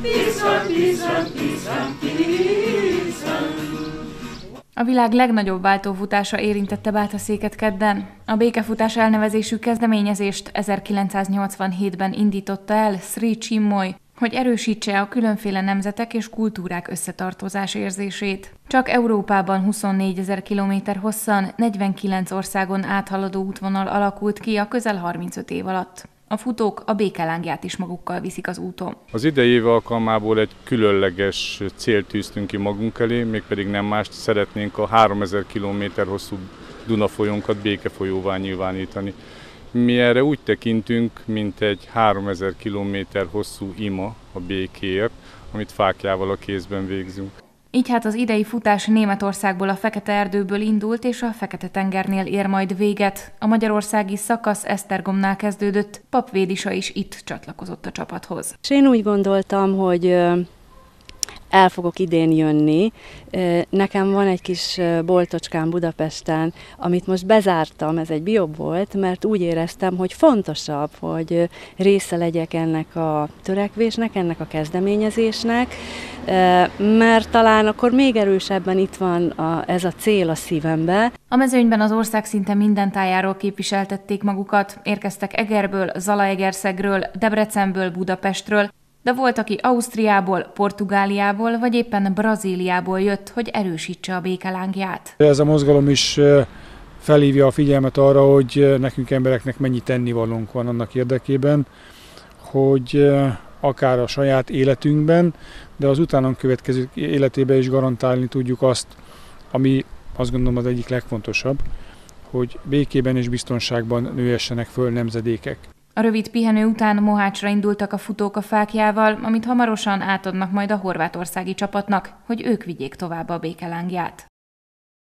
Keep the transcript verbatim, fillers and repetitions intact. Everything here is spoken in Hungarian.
A világ legnagyobb váltófutása érintette Bátaszéket kedden. A békefutás elnevezésű kezdeményezést ezerkilencszáznyolcvanhétben indította el Sri Chinmoy, hogy erősítse a különféle nemzetek és kultúrák összetartozás érzését. Csak Európában huszonnégyezer kilométer hosszan, negyvenkilenc országon áthaladó útvonal alakult ki a közel harmincöt év alatt. A futók a békelángját is magukkal viszik az úton. Az idei év alkalmából egy különleges célt tűztünk ki magunk elé, mégpedig nem mást, szeretnénk a háromezer kilométer hosszú Duna folyónkat békefolyóvá nyilvánítani. Mi erre úgy tekintünk, mint egy háromezer kilométer hosszú ima a békéért, amit fáklyával a kézben végzünk. Így hát az idei futás Németországból, a Fekete-erdőből indult, és a Fekete-tengernél ér majd véget. A magyarországi szakasz Esztergomnál kezdődött, Pap Védisa is itt csatlakozott a csapathoz. És én úgy gondoltam, hogy el fogok idén jönni. Nekem van egy kis boltocskám Budapesten, amit most bezártam, ez egy biobolt, mert úgy éreztem, hogy fontosabb, hogy része legyek ennek a törekvésnek, ennek a kezdeményezésnek, mert talán akkor még erősebben itt van a, ez a cél a szívembe. A mezőnyben az ország szinte minden tájáról képviseltették magukat, érkeztek Egerből, Zalaegerszegről, Debrecenből, Budapestről, de volt, aki Ausztriából, Portugáliából vagy éppen Brazíliából jött, hogy erősítse a békelángját. Ez a mozgalom is felhívja a figyelmet arra, hogy nekünk embereknek mennyi tennivalónk van annak érdekében, hogy akár a saját életünkben, de az utánunk következő életében is garantálni tudjuk azt, ami azt gondolom az egyik legfontosabb, hogy békében és biztonságban nőhessenek föl nemzedékek. A rövid pihenő után Mohácsra indultak a futók a fáklyával, amit hamarosan átadnak majd a horvátországi csapatnak, hogy ők vigyék tovább a békelángját.